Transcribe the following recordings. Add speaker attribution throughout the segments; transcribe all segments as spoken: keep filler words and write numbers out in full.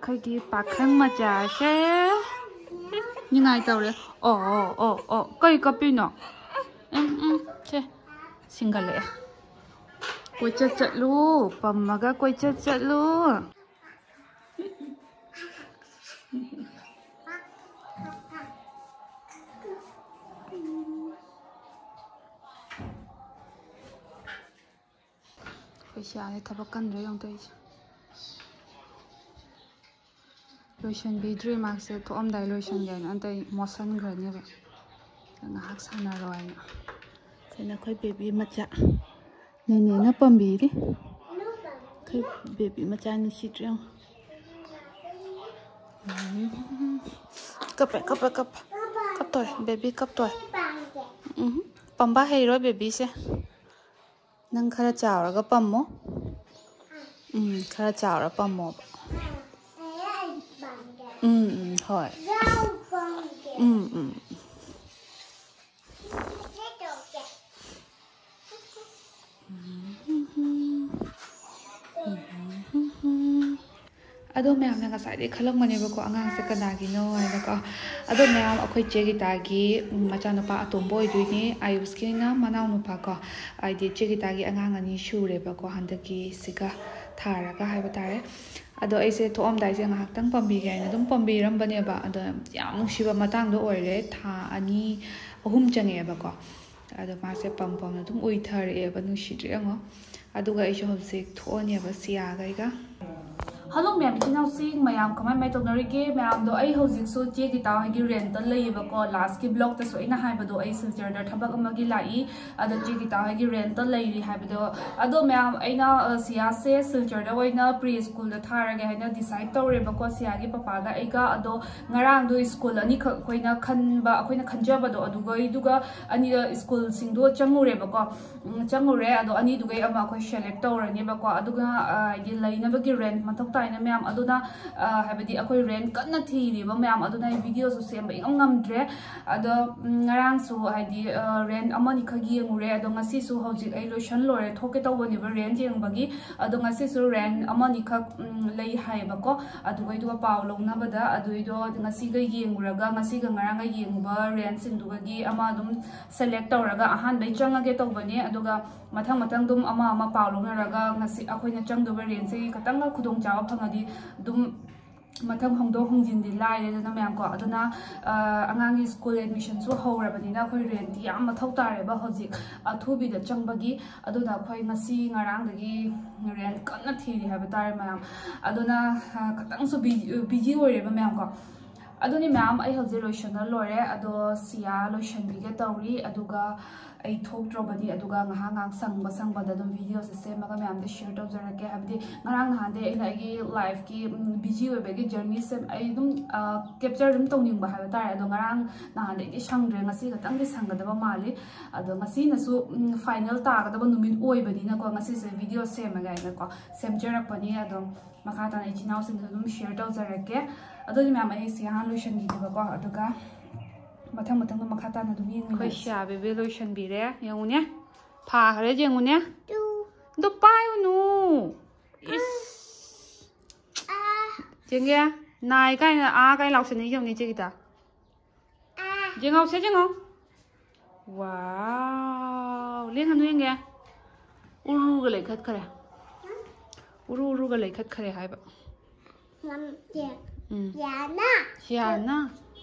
Speaker 1: ꯑꯩꯈꯣꯏꯒꯤ ꯄꯥꯈꯪ ꯃꯆꯥꯁꯦ ꯅꯤꯡꯉꯥꯏ ꯇꯧꯔꯦ ꯑꯣ ꯑꯣ ꯑꯣ ꯑꯣ ꯀꯩ ꯀꯞꯄꯤꯅꯣ ꯎꯝ ꯎꯝ ꯁꯦ ꯁꯤꯡꯒꯠꯂꯛꯑꯦ ꯀꯣꯏꯆꯠ ꯆꯠꯂꯨ ꯄꯝꯃꯒ ꯀꯣꯏꯆꯠ ꯆꯠꯂꯨ ꯑꯩꯈꯣꯏ ꯁꯤꯌꯥꯁꯦ ꯊꯕꯛ ꯀꯟꯗ꯭ꯔꯦ ꯌꯦꯡꯉꯨ ꯇꯧꯔꯤꯁꯦ ꯂꯣꯏꯁꯟꯕꯤꯗ꯭ꯔꯤ ꯃꯥꯛꯁꯦ ꯊꯣꯛꯑꯝꯗꯥꯏ ꯂꯣꯏꯁꯟꯒꯦ ꯍꯥꯏꯅ ꯑꯇꯩ ꯃꯣꯠꯁꯟꯈ꯭ꯔꯅꯦꯕ ꯉꯥꯏꯍꯥꯛ ꯁꯥꯟꯅꯔꯣ ꯍꯥꯏꯅ ꯁꯤꯅ ꯑꯩꯈꯣꯏ ꯕꯦꯕꯤ ꯃꯆꯥ ꯅꯦꯅꯦꯅ ꯄꯥꯝꯕꯤꯔꯤ ꯑꯩꯈꯣꯏ ꯕꯦꯕꯤ ꯃꯆꯥ ꯅꯨꯡꯁꯤꯗ꯭ꯔꯦ ꯌꯦꯡꯉꯨ ꯀꯞꯄꯦ ꯀꯞꯄꯦ ꯀꯞꯄꯦ ꯀꯞꯇꯣꯔꯦ ꯕꯦꯕꯤ ꯀꯞꯇꯣꯔꯦ ꯎꯝ ꯄꯝꯕ ꯍꯩꯔꯣꯏ ꯕꯦꯕꯤꯁꯦ ꯅꯪ ꯈꯔ ꯆꯥꯎꯔꯒ ꯄꯝꯃꯣ ꯎꯝ ꯈꯔ ꯆꯥꯎꯔ ꯄꯝꯃꯣꯕ ꯎꯝ ꯎꯝ ꯍꯣꯏ ꯎꯝ ꯎꯝ ꯑꯗꯣ ꯃꯌꯥꯝꯅ ꯉꯁꯥꯏꯗꯩ ꯈꯜꯂꯝꯒꯅꯦꯕꯀꯣ ꯑꯉꯥꯡꯁꯦ ꯀꯅꯥꯒꯤꯅꯣ ꯍꯥꯏꯅꯀꯣ ꯑꯗꯣ ꯃꯌꯥꯝ ꯑꯩꯈꯣꯏ ꯆꯦ ꯒꯤꯇꯥꯒꯤ ꯃꯆꯥꯅꯨꯄꯥ ꯑꯇꯣꯝꯕ ꯑꯣꯏꯗꯣꯏꯅꯦ ꯑꯌꯨꯁꯀꯤꯅ ꯃꯅꯥꯎꯅꯨꯄꯥ ꯀꯣ ꯍꯥꯏꯗꯤ ꯆꯦ ꯒꯤꯇꯥꯒꯤ ꯑꯉꯥꯡ ꯑꯅꯤ ꯁꯨꯔꯦꯕꯀꯣ ꯍꯟꯗꯛꯀꯤꯁꯤꯒ ꯊꯥꯔꯒ ꯍꯥꯏꯕ ꯇꯥꯔꯦ ꯑꯗꯣ ꯑꯩꯁꯦ ꯊꯣꯛꯑꯝꯗꯥꯏꯁꯦ ꯉꯥꯏꯍꯥꯛꯇꯪ ꯄꯝꯕꯤꯒꯦ ꯍꯥꯏꯅ ꯑꯗꯨꯝ ꯄꯝꯕꯤꯔꯝꯕꯅꯦꯕ ꯑꯗꯣ ꯌꯥꯝ ꯅꯨꯡꯁꯤꯕ ꯃꯇꯥꯡꯗꯣ ꯑꯣꯏꯔꯦ ꯊꯥ ꯑꯅꯤ ꯑꯍꯨꯝ ꯆꯪꯉꯛꯑꯦꯕꯀꯣ ꯑꯗꯣ ꯃꯥꯁꯦ ꯄꯝ ꯄꯝꯅ ꯑꯗꯨꯝ ꯎꯏꯊꯔꯛꯑꯦꯕ ꯅꯨꯡꯁꯤꯗ꯭ꯔꯦ ꯌꯦꯡꯉꯣ ꯑꯗꯨꯒ ꯑꯩꯁꯨ ꯍꯧꯖꯤꯛ ꯊꯣꯛꯑꯅꯦꯕ ꯁꯤꯌꯥꯒꯩꯒ ꯍꯜꯂꯣ ꯃꯌꯥꯝ ꯏꯆꯤꯟ ꯏꯅꯥꯎꯁꯤꯡ ꯃꯌꯥꯝ ꯀꯃꯥꯏ ꯀꯃꯥꯏ ꯇꯧꯅꯔꯤꯒꯦ ꯃꯌꯥꯝꯗꯣ ꯑꯩ ꯍꯧꯖꯤꯛꯁꯨ ꯆꯦ ꯒꯤꯇꯥ ꯍꯣꯏꯒꯤ ꯔꯦꯟꯇ ꯂꯩꯌꯦꯕꯀꯣ ꯂꯥꯁꯀꯤ ꯕ꯭ꯂꯣꯛꯇꯁꯨ ꯑꯩꯅ ꯍꯥꯏꯕꯗꯣ ꯑꯩ ꯁꯤꯜꯆꯔꯗ ꯊꯕꯛ ꯑꯃꯒꯤ ꯂꯥꯛꯏ ꯑꯗꯣ ꯆꯦ ꯒꯤꯇꯥ ꯍꯣꯏꯒꯤ ꯔꯦꯟꯇ ꯂꯩꯔꯤ ꯍꯥꯏꯕꯗꯣ ꯑꯗꯣ ꯃꯌꯥꯝ ꯑꯩꯅ ꯁꯤꯌꯥꯁꯦ ꯁꯤꯜꯆꯔꯗ ꯑꯣꯏꯅ ꯄ꯭ꯔꯤ ꯁ꯭ꯀꯨꯜꯗ ꯊꯥꯔꯒꯦ ꯍꯥꯏꯅ ꯗꯤꯁꯥꯏꯠ ꯇꯧꯔꯦꯕꯀꯣ ꯁꯤꯌꯥꯒꯤ ꯄꯄꯥꯒ ꯑꯩꯒ ꯑꯗꯣ ꯉꯔꯥꯡꯗꯣ ꯁ꯭ꯀꯨꯜ ꯑꯅꯤꯈꯛ ꯑꯩꯈꯣꯏꯅ ꯈꯟꯕ ꯑꯩꯈꯣꯏꯅ ꯈꯟꯖꯕꯗꯣ ꯑꯗꯨꯒꯩꯗꯨꯒ ꯑꯅꯤ ꯁ꯭ꯀꯨꯜꯁꯤꯡꯗꯣ ꯆꯪꯉꯨꯔꯦꯕꯀꯣ ꯆꯪꯉꯨꯔꯦ ꯑꯗꯣ ꯑꯅꯤꯗꯨꯒꯩ ꯑꯃ ꯑꯩꯈꯣꯏ ꯁꯦꯂꯦꯛ ꯇꯧꯔꯅꯦꯕꯀꯣ ꯑꯗꯨꯒ ꯍꯥꯏꯗꯤ ꯂꯩꯅꯕꯒꯤ ꯔꯦꯟꯠ ꯃꯊꯧ ꯇꯥꯏꯅ ꯃꯌꯥꯝ ꯑꯗꯨꯅ ꯍꯥꯏꯕꯗꯤ ꯑꯩꯈꯣꯏ ꯔꯦꯟꯠ ꯀꯟꯅ ꯊꯤꯔꯤꯕ ꯃꯌꯥꯝ ꯑꯗꯨꯅ ꯑꯩ ꯚꯤꯗꯤꯑꯣꯁꯨ ꯁꯦꯝꯕ ꯏꯉꯝ ꯉꯝꯗ꯭ꯔꯦ ꯑꯗꯣ ꯉꯔꯥꯡꯁꯨ ꯍꯥꯏꯗꯤ ꯔꯦꯟꯠ ꯑꯃꯅꯤꯈꯛ ꯌꯦꯡꯉꯨꯔꯦ ꯑꯗꯣ ꯉꯁꯤꯁꯨ ꯍꯧꯖꯤꯛ ꯑꯩ ꯂꯣꯏꯁꯟ ꯂꯣꯏꯔꯦ ꯊꯣꯛꯀꯦ ꯇꯧꯕꯅꯦꯕ ꯔꯦꯟꯠ ꯌꯦꯡꯕꯒꯤ ꯑꯗꯣ ꯉꯁꯤꯁꯨ ꯔꯦꯟꯠ ꯑꯃꯅꯤꯈꯛ ꯂꯩ ꯍꯥꯏꯌꯦꯕꯀꯣ ꯑꯗꯨꯒꯩꯗꯨꯒ ꯄꯥꯎ ꯂꯧꯅꯕꯗ ꯑꯗꯨꯏꯗꯣ ꯉꯁꯤꯒ ꯌꯦꯡꯉꯨꯔꯒ ꯉꯁꯤꯒ ꯉꯔꯥꯡꯒ ꯌꯦꯡꯉꯨꯕ ꯔꯦꯟꯠꯁꯤꯡꯗꯨꯒꯤ ꯑꯃ ꯑꯗꯨꯝ ꯁꯦꯂꯦꯛ ꯇꯧꯔꯒ ꯑꯍꯥꯟꯕꯩ ꯆꯪꯉꯒꯦ ꯇꯧꯕꯅꯦ ꯑꯗꯨꯒ ꯃꯊꯪ ꯃꯊꯪ ꯑꯗꯨꯝ ꯑꯃ ꯑꯃ ꯄꯥꯎ ꯂꯧꯅꯔꯒ ꯉꯁꯤ ꯑꯩꯈꯣꯏꯅ ꯆꯪꯗꯧꯕ ꯔꯦꯟꯠꯁꯤꯒꯤ ꯈꯇꯪꯒ ꯈꯨꯗꯣꯡꯆꯥꯕ ꯐꯪꯉꯗꯤ ꯑꯗꯨꯝ ꯃꯊꯪ ꯍꯣꯡꯗꯣꯛ ꯍꯣꯡꯖꯤꯟꯗꯤ ꯂꯥꯏꯔꯦꯗꯅ ꯃꯌꯥꯝ ꯀꯣ ꯑꯗꯨꯅ ꯑꯉꯥꯡꯒꯤ ꯁ꯭ꯀꯨꯜ ꯑꯦꯗꯃꯤꯁꯟꯁꯨ ꯍꯧꯔꯕꯅꯤꯅ ꯑꯩꯈꯣꯏ ꯔꯦꯟꯠꯇꯤ ꯌꯥꯝ ꯃꯊꯧ ꯇꯥꯔꯦꯕ ꯍꯧꯖꯤꯛ ꯑꯊꯨꯕꯤꯗ ꯆꯪꯕꯒꯤ ꯑꯗꯨꯅ ꯑꯩꯈꯣꯏ ꯉꯁꯤ ꯉꯔꯥꯡꯗꯒꯤ ꯔꯦꯟꯠ ꯀꯟꯅ ꯊꯤꯔꯤ ꯍꯥꯏꯕ ꯇꯥꯔꯦ ꯃꯌꯥꯝ ꯑꯗꯨꯅ ꯈꯤꯇꯪꯁꯨ ꯕꯤꯖꯤ ꯑꯣꯏꯔꯦꯕ ꯃꯌꯥꯝ ꯀꯣ ꯑꯗꯨꯅꯤ ꯃꯌꯥꯝ ꯑꯩ ꯍꯧꯖꯤꯛ ꯂꯣꯏꯁꯟꯅ ꯂꯣꯏꯔꯦ ꯑꯗꯣ ꯁꯤꯌꯥ ꯂꯣꯏꯁꯟꯕꯤꯒꯦ ꯇꯧꯔꯤ ꯑꯗꯨꯒ ꯑꯩ ꯊꯣꯛꯇ꯭ꯔꯕꯅꯤ ꯑꯗꯨꯒ ꯉꯥꯏꯍꯥꯛ ꯉꯥꯏꯍꯥꯛ ꯁꯪꯕ ꯁꯪꯕꯗ ꯑꯗꯨꯝ ꯚꯤꯗꯤꯑꯣꯁꯦ ꯁꯦꯝꯃꯒ ꯃꯌꯥꯝꯗ ꯁꯤꯌꯔ ꯇꯧꯖꯔꯛꯀꯦ ꯍꯥꯏꯕꯗꯤ ꯉꯔꯥꯡ ꯅꯍꯥꯟꯗꯩ ꯑꯩꯅ ꯑꯩꯒꯤ ꯂꯥꯏꯐꯀꯤ ꯕꯤꯖꯤ ꯑꯣꯏꯕꯒꯤ ꯖꯔꯅꯤꯁꯦ ꯑꯩ ꯑꯗꯨꯝ ꯀꯦꯞꯆꯔ ꯑꯗꯨꯝ ꯇꯧꯅꯤꯡꯕ ꯍꯥꯏꯕ ꯇꯥꯔꯦ ꯑꯗꯣ ꯉꯔꯥꯡ ꯅꯍꯥꯟꯗꯩꯗꯤ ꯁꯪꯗ꯭ꯔꯦ ꯉꯁꯤ ꯈꯛꯇꯪꯗꯤ ꯁꯪꯒꯗꯕ ꯃꯥꯜꯂꯤ ꯑꯗꯣ ꯉꯁꯤꯅꯁꯨ ꯐꯥꯏꯅꯦꯜ ꯇꯥꯒꯗꯕ ꯅꯨꯃꯤꯠ ꯑꯣꯏꯕꯅꯤꯅꯀꯣ ꯉꯁꯤꯁꯦ ꯚꯤꯗꯤꯑꯣ ꯁꯦꯝꯃꯒ ꯑꯩꯅꯀꯣ ꯁꯦꯝꯖꯔꯛꯄꯅꯤ ꯑꯗꯣ ꯃꯈꯥ ꯇꯥꯅ ꯏꯆꯤꯟ ꯏꯅꯥꯎꯁꯤꯡꯗꯁꯨ ꯑꯗꯨꯝ ꯁꯤꯌꯔ ꯇꯧꯖꯔꯛꯀꯦ ꯑꯗꯨꯗꯤ ꯃꯌꯥꯝ ꯑꯩ ꯁꯤꯌꯥ ꯂꯣꯏꯁꯟꯈꯤꯒꯦꯕꯀꯣ ꯑꯗꯨꯒ ꯃꯊꯪ ꯃꯊꯪꯗ ꯃꯈꯥ ꯇꯥꯅ ꯑꯗꯨꯝ ꯌꯦꯡꯃꯤꯟꯅꯔꯁꯤ ꯑꯩꯈꯣꯏ ꯁꯤꯌꯥ ꯕꯦꯕꯤ ꯂꯣꯏꯁꯟꯕꯤꯔꯦ ꯌꯦꯡꯉꯨꯅꯦ ꯐꯥꯈ꯭ꯔꯦ ꯌꯦꯡꯉꯨꯅꯦ ꯑꯗꯨ ꯄꯥꯏꯌꯨꯅꯨ ꯏꯁ ꯆꯦꯡꯒꯦ ꯅꯥꯏ ꯀꯥꯏꯅ ꯑꯥ ꯀꯥꯏꯅ ꯂꯥꯎꯁꯟꯅꯤ ꯌꯦꯡꯉꯨꯅꯦ ꯆꯦ ꯒꯤꯇꯥ ꯌꯦꯡꯉꯣ ꯁꯦ ꯌꯦꯡꯉꯣ ꯋꯥꯎ ꯂꯦꯡꯍꯟꯗꯨ ꯌꯦꯡꯒꯦ ꯎꯔꯨꯒ ꯂꯩꯈꯠꯈ꯭ꯔꯦ ꯎꯔꯨ ꯎꯔꯨꯒ ꯂꯩꯈꯠꯈ꯭ꯔꯦ ꯍꯥꯏꯕ ꯎꯝ ꯁꯤꯌꯥꯅ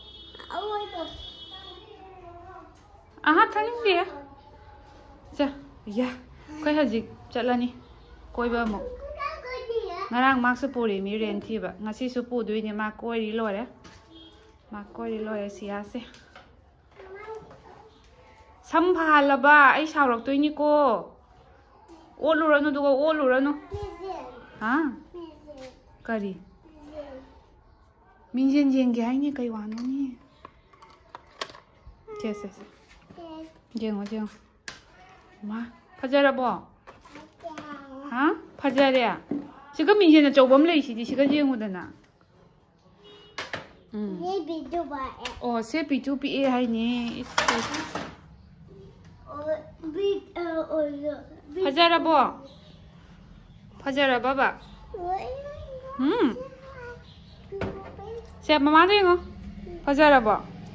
Speaker 1: ꯑꯍꯥ ꯊꯛꯅꯤꯡꯗꯦ ꯁꯦ ꯌꯥ ꯑꯩꯈꯣꯏ ꯍꯧꯖꯤꯛ ꯆꯠꯂꯅꯤ ꯀꯣꯏꯕ ꯑꯃꯨꯛ ꯉꯔꯥꯡ ꯃꯥꯛꯁꯨ ꯄꯨꯔꯤꯃꯤ ꯔꯦꯟ ꯊꯤꯕ ꯉꯁꯤꯁꯨ ꯄꯨꯗꯣꯏꯅꯦ ꯃꯥ ꯀꯣꯏꯔꯤ ꯂꯣꯏꯔꯦ ꯃꯥ ꯀꯣꯏꯔꯤ ꯂꯣꯏꯔꯦ ꯁꯤꯌꯥꯁꯦ ꯁꯝ ꯐꯍꯜꯂꯕ ꯑꯩ ꯁꯥꯎꯔꯛꯇꯣꯏꯅꯤꯀꯣ ꯑꯣꯠꯂꯨꯔꯅꯨ ꯑꯗꯨꯒ ꯑꯣꯠꯂꯨꯔꯅꯨ ꯍꯥ ꯀꯔꯤ ꯃꯤꯡꯖꯦꯟ ꯌꯦꯡꯒꯦ ꯍꯥꯏꯅꯤ ꯀꯩ ꯋꯥꯅꯣꯅꯤ ꯁꯦ ꯁꯦ ꯁꯦ ꯌꯦꯡꯉꯣ ꯌꯦꯡꯉꯣ ꯃꯥ ꯐꯖꯔꯕꯣ ꯍꯥ ꯐꯖꯔꯦ ꯁꯤꯒ ꯃꯤꯡꯖꯦꯟ ꯑꯆꯧꯕ ꯑꯃ ꯂꯩꯁꯤꯗꯤ ꯁꯤꯒ ꯌꯦꯡꯉꯨꯗꯅ ꯎꯝ ꯑꯣ ꯁꯦ ꯄꯤꯇꯨ ꯄꯤꯛꯑꯦ ꯍꯥꯏꯅꯦ ꯐꯖꯔꯕꯣ ꯐꯖꯔꯕꯕ ꯎꯝ Se mama dengo. Fazarabo.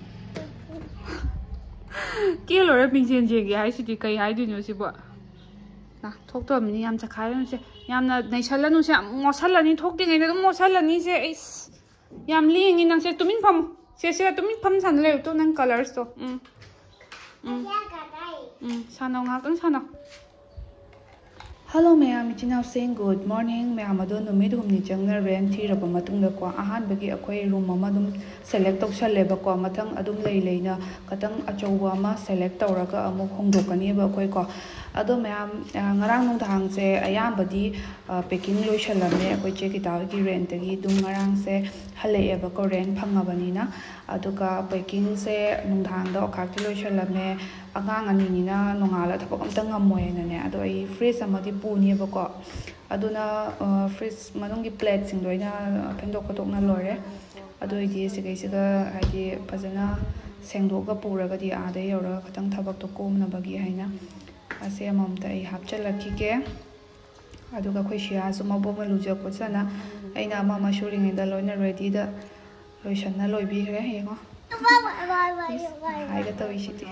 Speaker 1: Kilo ra pingchen je gi hai sidi kai hai du no sibo. Na thok to mini yam chakhai no se yam na nei chalanu se mo chalani thok ding ne mo chalani se is yam lingi nang se tumin pham se se tumin pham san le to nang colors to um um um sano ngak tang sano. Hello ma'am, ichinaw saying good morning. Ma'am ado numid humni jangna rent thiraba matungda ko ahan bagi akhoi room ama dum select tawsalleba ko mathang adum lei leina katang achouwa ama select tawraga amuk hongdokani ba akhoi ko ado ma'am ngarang nung thang se ayambadi packing loisallame akhoi che kitawgi rent gi dum ngarang se haleeba ko rent phangabani na aduga packing se nung thang da okhakti loisallame agang anina nongala thapok amtang amoyena ne ado ai freeze amadi puni ba ko aduna freeze manungi plate sing doina phengdok khatok na lore ado idi sigai siga hadi phajana sengdoga puraga di ade yora khatang thabak to komna bagi haina ase amamta ai hapchalaki ke aduga khoi shia suma boma luja ko sana aina mama shuring da loina ready da loishanna loibi re yengo ai ga to isiti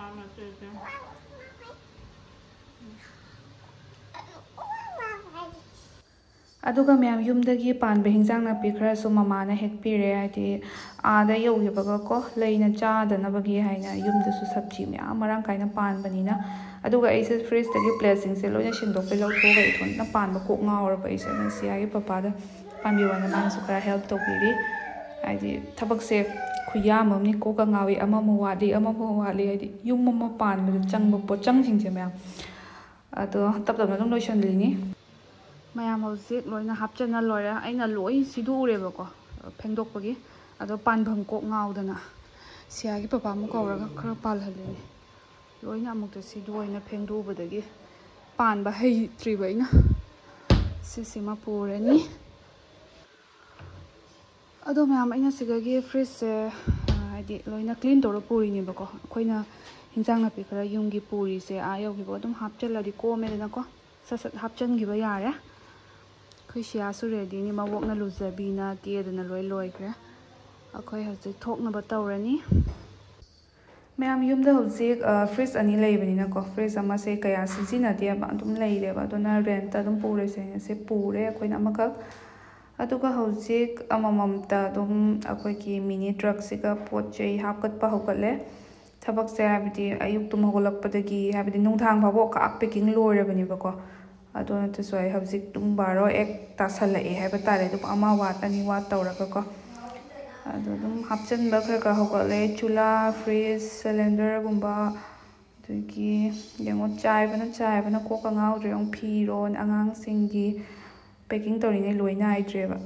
Speaker 1: aduga ma'am yumdagi panba hinjang napi khara su mamana hekpire hadi aada yogibaga ko leina chadanabagi haina yumdasu sabji ma'am marang kaina panbanina aduga aise fridge tagi plate se loina shindok pe lawthoga ithon na panba kok ngawraba aise na siagi papada panbi wana man su khara help tawbiri hadi thabak se khuyam amni koka ngawi ama mu wadi ama mu wali hadi yum ma panba changba pochang singje ma'am ado tap tap na dum lotion lini mayam hauzik loina hapchana lora aina loi sidu ureba ko phengdok pagi ado panbham kok ngaudana siagi papa mu kawraga khara palhalini loina amuk ta sidu oina phengdu badagi panba hei triba ina sisima purani ado mayam aina sigagi fridge se hadi loina clean tawra purini bako khoina hinjang napi khara yumgi puri se ayo gi bodum hapchaladi ko medana ko sasat hapchan gi ba yare khoi sia su ready ni mawok na luzabi na tiedana loi loi kre akhoi hauzik thokna ba tawrani ma'am yumda hauzik fridge ani leibani na ko fridge ama se kaya sijina dia ba dum leire ba dona rent ta dum pure se se pure akhoi na makak aduga hauzik amamamta dum akhoi ki mini truck siga potchei hapkat pa hokatle thabak se habidi ayuk tum hogolakpadagi habidi nungthang phabo ka packing loirabani ba ko adona to soi hauzik tum baro ek tasala e haiba tare dum ama wat ani wat tawraga ko ado dum hapchan ba khara ka hokale chula fridge cylinder gumba dagi yango chai bana chai bana ko ka ngaudre ong phiron angang singgi packing tawrine loina aidreba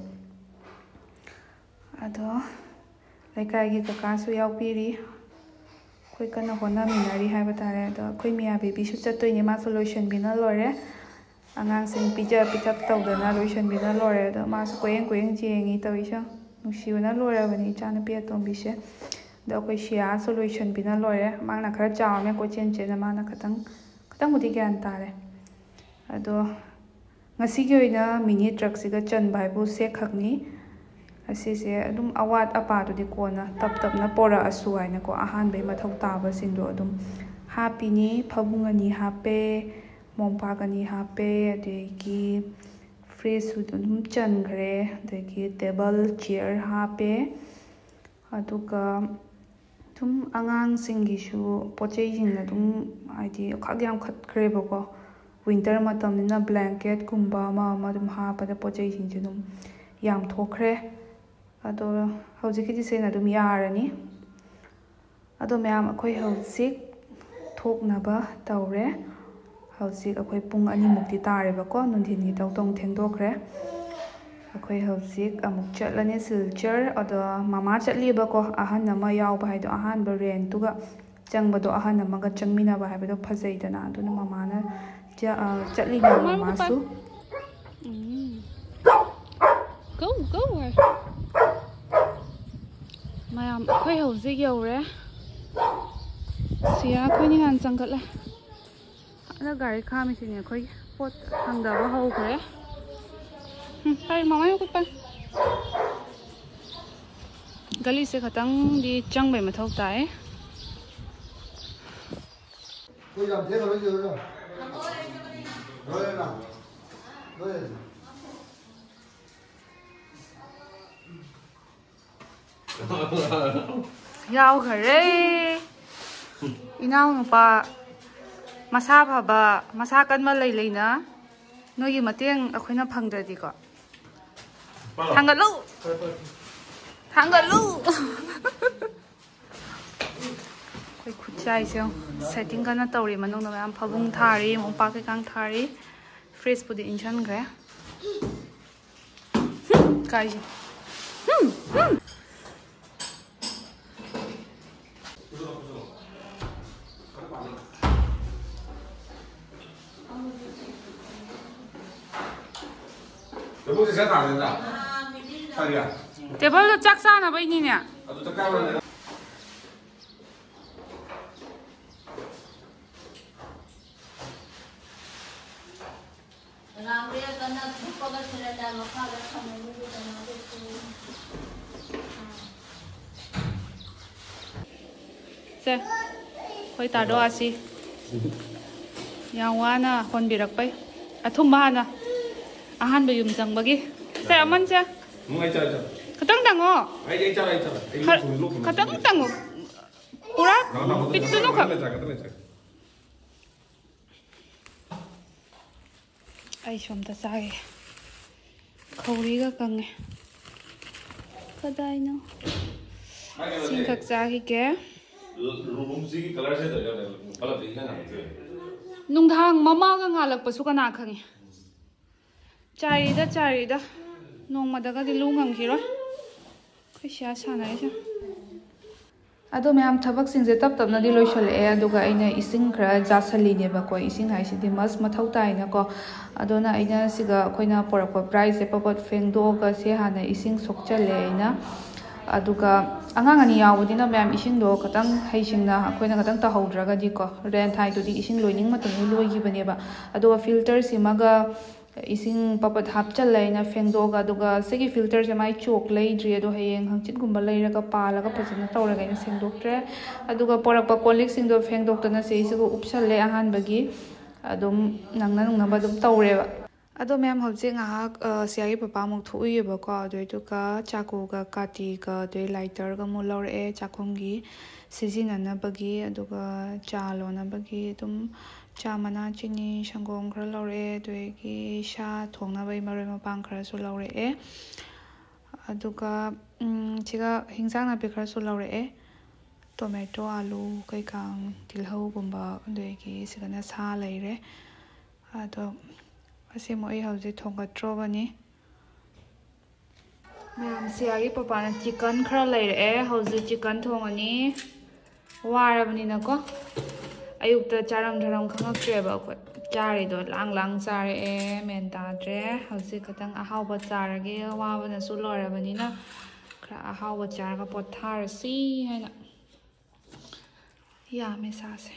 Speaker 1: ado laikai gi kaka su yaupiri khoi kana hona minari haiba tare ado khoi miya baby su chattoine ma solution bina lore angang sing pija pick up tawdana lotion bina lore ado ma su koyeng koyeng jengi tawisa nushibana lore bani chana pia tombi se da khoi shia solution bina lore mangna khara chawme ko chen chen ma na khatang khatang mudi gyan tare ado ngasi gi oina mini truck siga chan bai bu se khakni asise adum awat apa to di kona tap tap na pora asu haina ko ahan be mathau taba singdo adum hapini phabungani hape mompagani hape adegi fridge su dum chankhre adegi table chair hape aduga tum angang singi su pochei jing na dum haidi khagyam khatkhre ba ko winter matam na blanket kumba ma ma dum hapada pochei jing dum yam thokre ado hauzik ki se na dum yarani ado ma'am akhoi hauzik thoknaba tawre hauzik akhoi pung ani mukti tare ba ko nundhin gi tawtong thengdokre akhoi hauzik amuk chatlani silchar ado mama chatli ba ko ahan nama yaw ba haido ahan ba rent tuga changba do ahan nama ga changmina ba haido phajaidana aduna mama na chatli na mama su go go mayam akhoi hauzik yawre sia khoi ni han changkatla ana gari khami sine khoi pot hangda ba hau khre pai mama yo kut pa ꯒꯂꯤꯁꯦ ꯈꯇꯪꯗꯤ ꯆꯪꯕꯩ ꯃꯊꯧ ꯇꯥꯏ ꯌꯥꯎꯈꯔꯦ ꯏꯅꯥꯎꯅꯨꯄꯥ ꯃꯁꯥ ꯐꯕ ꯃꯁꯥ ꯀꯟꯕ ꯂꯩ ꯂꯩꯅ ꯅꯣꯏꯒꯤ ꯃꯇꯦꯡ ꯑꯩꯈꯣꯏꯅ ꯐꯪꯗ꯭ꯔꯗꯤꯀꯣ ꯊꯥꯡꯒꯠꯂꯨ ꯊꯥꯡꯒꯠꯂꯨ ꯑꯩꯈꯣꯏ ꯈꯨꯠꯆꯥꯏꯁꯦ ꯁꯦꯠꯇꯤꯡ ꯀꯟꯅ ꯇꯧꯔꯤ ꯃꯅꯨꯡꯗ ꯃꯌꯥꯝ ꯐꯕꯨꯡ ꯊꯥꯔꯤ ꯃꯣꯝꯄꯥꯛ ꯀꯩꯀꯥ ꯊꯥꯔꯤ ꯐ꯭ꯔꯤꯖꯄꯨꯗꯤ ꯏꯟꯁꯤꯟꯈ꯭ꯔꯦ ꯀꯥꯏꯁꯦ ꯇꯦꯕꯜꯗꯣ ꯆꯥꯛ ꯆꯥꯅꯕꯩꯅꯤꯅꯦ ꯁꯦ ꯑꯩꯈꯣꯏ ꯇꯥꯗꯣ ꯑꯁꯤ ꯌꯥꯝ ꯋꯥꯅ ꯍꯣꯟꯕꯤꯔꯛꯄꯩ ꯑꯊꯨꯝꯕ ꯍꯥꯟꯅ ꯑꯍꯥꯟꯕ ꯌꯨꯝ ꯆꯪꯕꯒꯤ ꯁꯦ ꯑꯃꯟꯁꯦ ꯈꯤꯇꯪ ꯇꯪꯉꯣ ꯈꯤꯇꯪ ꯇꯪꯉꯣ ꯄꯨꯔꯥ ꯄꯤꯠꯇꯨꯅꯨ ꯈꯛ ꯑꯩ ꯁꯣꯝꯇ ꯆꯥꯒꯦ ꯈꯧꯔꯤꯒ ꯀꯪꯉꯦ ꯀꯗꯥꯏꯅꯣ ꯁꯤꯡꯈꯛ ꯆꯥꯈꯤꯒꯦ ꯅꯨꯡꯗꯥꯡ ꯃꯃꯥꯒ ꯉꯥꯜꯂꯛꯄꯁꯨ ꯀꯅꯥ ꯈꯪꯉꯤ ꯆꯥꯔꯤꯗ ꯆꯥꯔꯤꯗ ꯅꯣꯡꯃꯗꯒꯗꯤ ꯂꯨ ꯉꯝꯈꯤꯔꯣꯏ ꯑꯩꯈꯣꯏ ꯁꯤꯌꯥ ꯁꯥꯟꯅꯔꯤꯁꯦ ꯑꯗꯣ ꯃꯌꯥꯝ ꯊꯕꯛꯁꯤꯡꯁꯦ ꯇꯞ ꯇꯞꯅꯗꯤ ꯂꯣꯏꯁꯤꯜꯂꯛꯑꯦ ꯑꯗꯨꯒ ꯑꯩꯅ ꯏꯁꯤꯡ ꯈꯔ ꯆꯥꯁꯜꯂꯤꯅꯦꯕꯀꯣ ꯏꯁꯤꯡ ꯍꯥꯏꯁꯤꯗꯤ ꯃꯁ ꯃꯊꯧ ꯇꯥꯏꯅꯀꯣ ꯑꯗꯨꯅ ꯑꯩꯅ ꯁꯤꯒ ꯑꯩꯈꯣꯏꯅ ꯄꯣꯔꯛꯄ ꯕ꯭ꯔꯥꯏꯁꯦ ꯄꯄꯠ ꯐꯦꯡꯗꯣꯛꯑꯒ ꯁꯤ ꯍꯥꯟꯅ ꯏꯁꯤꯡ ꯁꯣꯛꯆꯜꯂꯦ ꯑꯩꯅ ꯑꯗꯨꯒ ꯑꯉꯥꯡ ꯑꯅꯤ ꯌꯥꯎꯕꯅꯤꯅ ꯃꯌꯥꯝ ꯏꯁꯤꯡꯗꯣ ꯈꯤꯇꯪ ꯍꯩꯁꯤꯡꯅ ꯑꯩꯈꯣꯏꯅ ꯈꯤꯇꯪ ꯇꯧꯍꯧꯗ꯭ꯔꯒꯗꯤꯀꯣ ꯔꯦꯟ ꯊꯥꯏꯗꯨꯗꯤ ꯏꯁꯤꯡ ꯂꯣꯏꯅꯤꯡ ꯃꯇꯝꯗ ꯂꯣꯏꯈꯤꯕꯅꯦꯕ ꯑꯗꯨꯒ ꯐꯤꯜꯇꯔꯁꯤꯃꯒ ꯏꯁꯤꯡ ꯄꯄꯠ ꯍꯥꯞꯆꯜꯂꯦ ꯑꯩꯅ ꯐꯦꯡꯗꯣꯛꯑꯒ ꯑꯗꯨꯒ ꯁꯤꯒꯤ ꯐꯤꯜꯇꯔꯁꯦ ꯃꯥꯏ ꯆꯣꯛ ꯂꯩꯗ꯭ꯔꯤ ꯑꯗꯣ ꯍꯌꯦꯡ ꯍꯪꯆꯤꯠꯀꯨꯝꯕ ꯂꯩꯔꯒ ꯄꯥꯜꯂꯒ ꯐꯖꯅ ꯇꯧꯔꯒ ꯑꯩꯅ ꯁꯦꯡꯗꯣꯛꯇ꯭ꯔꯦ ꯑꯗꯨꯒ ꯄꯣꯔꯛꯄ ꯀꯣꯜꯂꯤꯛꯁꯤꯡꯗꯣ ꯐꯦꯡꯗꯣꯛꯇꯅ ꯁꯤꯁꯤꯒ ꯎꯞꯁꯜꯂꯦ ꯑꯍꯥꯟꯕꯒꯤ ꯑꯗꯨꯝ ꯅꯪꯅ ꯅꯨꯡꯅꯕ ꯑꯗꯨꯝ ꯇꯧꯔꯦꯕ ꯑꯗꯣ ꯃꯌꯥꯝ ꯍꯧꯖꯤꯛ ꯉꯥꯏꯍꯥꯛ ꯁꯤꯌꯥꯒꯤ ꯄꯄꯥꯃꯨꯛ ꯊꯣꯛꯎꯏꯑꯕꯀꯣ ꯑꯗꯨꯏꯗꯨꯒ ꯆꯥꯀꯨꯒ ꯀꯥꯇꯤꯒ ꯑꯗꯨꯗꯩ ꯂꯥꯏꯇꯔꯒ ꯑꯃꯨꯛ ꯂꯧꯔꯛꯑꯦ ꯆꯥꯛꯈꯨꯝꯒꯤ ꯁꯤꯖꯤꯟꯅꯅꯕꯒꯤ ꯑꯗꯨꯒ ꯆꯥ ꯂꯣꯟꯅꯕꯒꯤ ꯑꯗꯨꯝ ꯆꯥ ꯃꯅꯥ ꯆꯤꯅꯤ ꯁꯪꯒꯣꯝ ꯈꯔ ꯂꯧꯔꯛꯑꯦ ꯑꯗꯨꯗꯒꯤ ꯁꯥ ꯊꯣꯡꯅꯕꯒꯤ ꯃꯔꯣꯏ ꯃꯄꯥꯡ ꯈꯔꯁꯨ ꯂꯧꯔꯛꯑꯦ ꯑꯗꯨꯒ ꯁꯤꯒ ꯍꯤꯟꯖꯥꯡ ꯅꯥꯄꯤ ꯈꯔꯁꯨ ꯂꯧꯔꯛꯑꯦ ꯇꯣꯃꯦꯇꯣ ꯑꯥꯂꯨ ꯀꯩꯀꯥ ꯇꯤꯜꯍꯧꯒꯨꯝꯕ ꯑꯗꯨꯗꯒꯤ ꯁꯤꯒꯅ ꯁꯥ ꯂꯩꯔꯦ ꯑꯗꯣ ꯑꯁꯤꯃꯨꯛ ꯑꯩ ꯍꯧꯖꯤꯛ ꯊꯣꯡꯒꯠꯇ꯭ꯔꯣꯕꯅꯤ ꯃꯌꯥꯝ ꯁꯤꯌꯥꯒꯤ ꯄꯄꯥꯅ ꯆꯤꯛꯀꯟ ꯈꯔ ꯂꯩꯔꯛꯑꯦ ꯍꯧꯖꯤꯛ ꯆꯤꯛꯀꯟ ꯊꯣꯡꯉꯅꯤ ꯋꯥꯔꯕꯅꯤꯅꯀꯣ ꯑꯌꯨꯛꯇ ꯆꯥꯔꯝ ꯊꯔꯝ ꯈꯪꯉꯛꯇ꯭ꯔꯦꯕ ꯑꯩꯈꯣꯏ ꯆꯥꯔꯤꯗꯣ ꯂꯥꯡ ꯂꯥꯡ ꯆꯥꯔꯛꯑꯦ ꯃꯦꯟ ꯇꯥꯗ꯭ꯔꯦ ꯍꯧꯖꯤꯛ ꯈꯤꯇꯪ ꯑꯍꯥꯎꯕ ꯆꯥꯔꯒꯦ ꯋꯥꯕꯅꯁꯨ ꯂꯣꯏꯔꯕꯅꯤꯅ ꯈꯔ ꯑꯍꯥꯎꯕ ꯆꯥꯔꯒ ꯄꯣꯊꯥꯔꯁꯤ ꯍꯥꯏꯅ ꯌꯥꯝꯃꯦ ꯁꯥꯁꯦ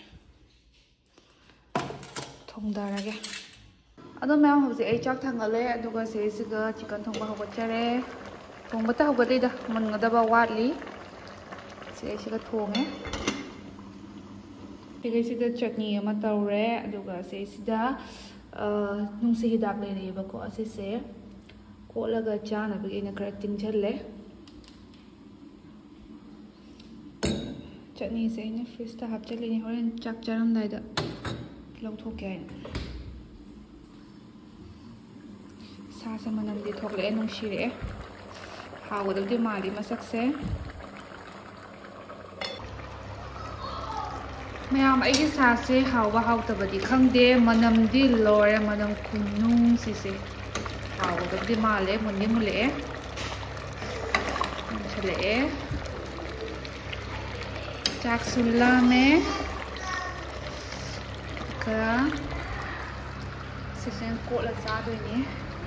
Speaker 1: ꯊꯣꯡꯊꯔꯒꯦ ꯑꯗꯣ ꯃꯌꯥꯝ ꯍꯧꯖꯤꯛ ꯑꯩ ꯆꯥꯛ ꯊꯥꯡꯒꯠꯂꯦ ꯑꯗꯨꯒ ꯁꯤꯁꯤꯒ ꯆꯤꯛꯀꯟ ꯊꯣꯡꯕ ꯍꯧꯒꯠꯆꯔꯦ ꯊꯣꯡꯕꯇ ꯍꯧꯒꯠꯂꯤꯗ ꯃꯨꯟꯒꯗꯕ ꯋꯥꯠꯂꯤ ꯁꯤꯁꯤꯒ ꯊꯣꯡꯉꯦ ꯁꯤꯒꯩꯁꯤꯗ ꯆꯠꯅꯤ ꯑꯃ ꯇꯧꯔꯦ ꯑꯗꯨꯒ ꯁꯤꯁꯤꯗ ꯅꯨꯡꯁꯤ ꯍꯤꯗꯥꯛ ꯂꯩꯔꯛꯑꯦꯕꯀꯣ ꯑꯁꯤꯁꯦ ꯀꯣꯠꯂꯒ ꯆꯥꯅꯕꯒꯤ ꯑꯩꯅ ꯈꯔ ꯇꯤꯡꯁꯜꯂꯦ ꯆꯠꯅꯤꯁꯦ ꯑꯩꯅ ꯐ꯭रिꯖꯇ ꯍꯥꯞꯆꯤꯜꯂꯤꯅꯦ ꯍꯣꯔꯦꯟ ꯆꯥꯛ ꯆꯥꯔꯝꯗꯥꯏꯗ ꯂꯧꯊꯣꯛꯀꯦ ꯍꯥꯏꯅ ꯁꯥꯁꯦ ꯃꯅꯝꯗꯤ ꯊꯣꯛꯂꯛꯑꯦ ꯅꯨꯡꯁꯤꯔꯛꯑꯦ ꯍꯥꯎꯒꯗꯕꯗꯤ ꯃꯥꯜꯂꯤ ꯃꯁꯛꯁꯦ ꯃꯌꯥꯝ ꯑꯩꯒꯤ ꯁꯥꯁꯦ ꯍꯥꯎꯕ ꯍꯥꯎꯇꯕꯗꯤ ꯈꯪꯗꯦ ꯃꯅꯝꯗꯤ ꯂꯣꯏꯔꯦ ꯃꯅꯝ ꯈꯨꯅꯨꯡꯁꯤꯁꯦ ꯍꯥꯎꯒꯗꯕꯗꯤ ꯃꯥꯜꯂꯦ ꯃꯨꯟꯗꯤ ꯃꯨꯜꯂꯛꯑꯦ ꯃꯨꯟꯁꯜꯂꯛꯑꯦ ꯆꯥꯛꯁꯨ ꯂꯥꯝꯃꯦ ꯑꯗꯨꯒ ꯁꯤꯁꯦ ꯀꯣꯠꯂ ꯆꯥꯗꯣꯏꯅꯦ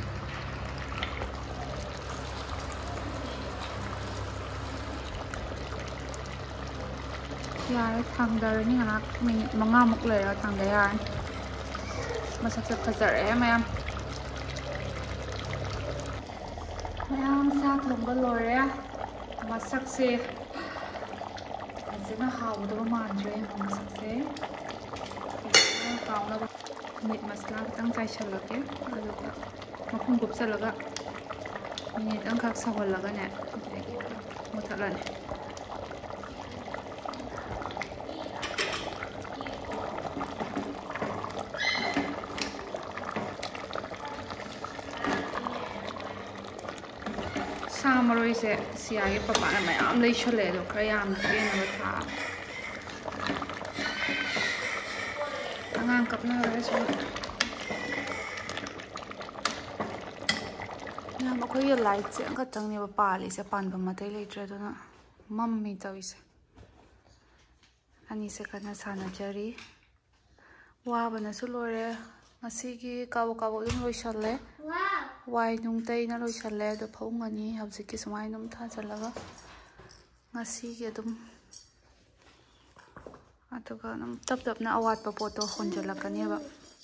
Speaker 1: ꯌꯥꯔꯦ ꯊꯥꯡꯗꯔꯅꯤ ꯉꯥꯏꯍꯥꯛ ꯃꯤꯅꯤꯠ ꯃꯉꯥꯃꯨꯛ ꯂꯩꯔꯒ ꯊꯥꯡꯗ ꯌꯥꯔꯅꯤ ꯃꯁꯛꯁꯦ ꯐꯖꯔꯛꯑꯦ ꯃꯌꯥꯝ ꯃꯌꯥꯝ ꯁꯥ ꯊꯣꯡꯕ ꯂꯣꯏꯔꯦ masakse fazana hawdaba mandre masakse hawna meat masala tang chai chalake aduga makhum gupsalaga minute angkak sawalaga ne muthalane Samaroi se siagi papa na mayam lei chole lo khara yam na ke na tha angang kapna re so na ma ko ye light se anga tang ne pa li se pan ba ma tai le tre do na mammi tawi se ani se kana sana jari wa bana su lore ngasi gi kaw kaw dum loi challe Wai nung tay na loi challe do phong ani habjiki samai num tha chalaga ngasi ge dum atuga nam tap tap na awat pa poto khonjalakani ba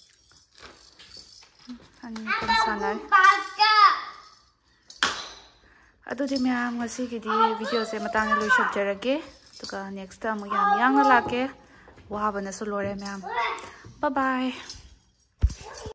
Speaker 1: ani kan sanai adu di myam ngasi gi di video se matang loi shobjarage tuga next time yam yang la ke wa bana su lore myam bye bye